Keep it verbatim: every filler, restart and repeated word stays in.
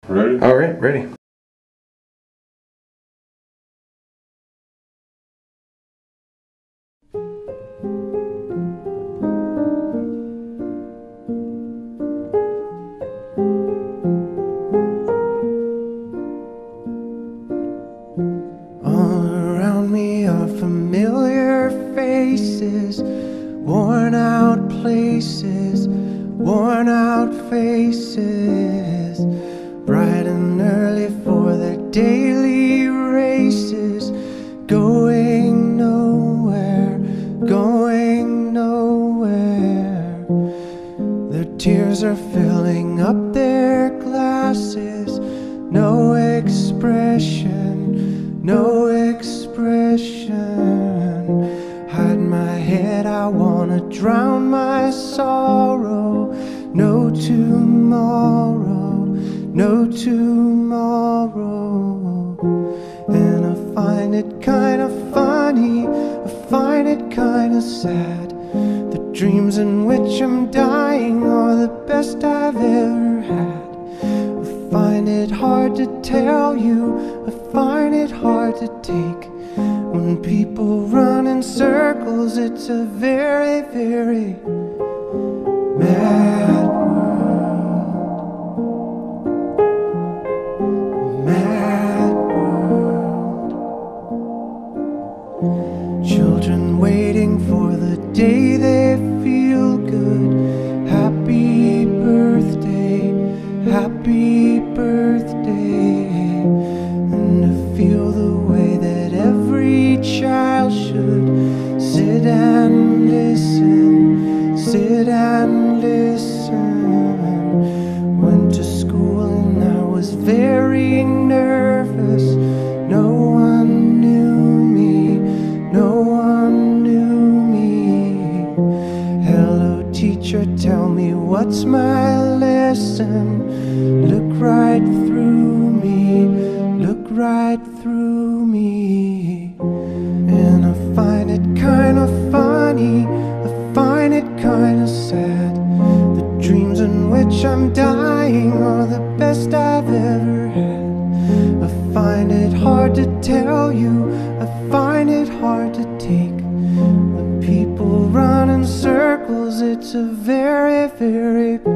Ready? All right, ready. All around me are familiar faces, worn out places, worn out faces, bright and early for their daily races, going nowhere, going nowhere. Their tears are filling up their glasses, no expression, no expression. Hide my head, I wanna drown my sorrow. No tomorrow, no tomorrow. And I find it kinda funny, I find it kinda sad. The dreams in which I'm dying are the best I've ever had. I find it hard to tell you, I find it hard to take. When people run in circles, it's a very, very mad world. Mad world. Children waiting for the day they feel good. Happy birthday, happy birthday. And to feel the way that every child should sit and listen, sit and listen. Went to school and I was very nervous. No one knew me, no one knew me. Hello teacher, tell me what's my lesson. Look right through me, look right through me. And I find it kinda funny, I find it kinda sad. The dreams in which I'm dying are the best I've ever had. I find it hard to tell you, I find it hard to take. When people run in circles, it's a very, very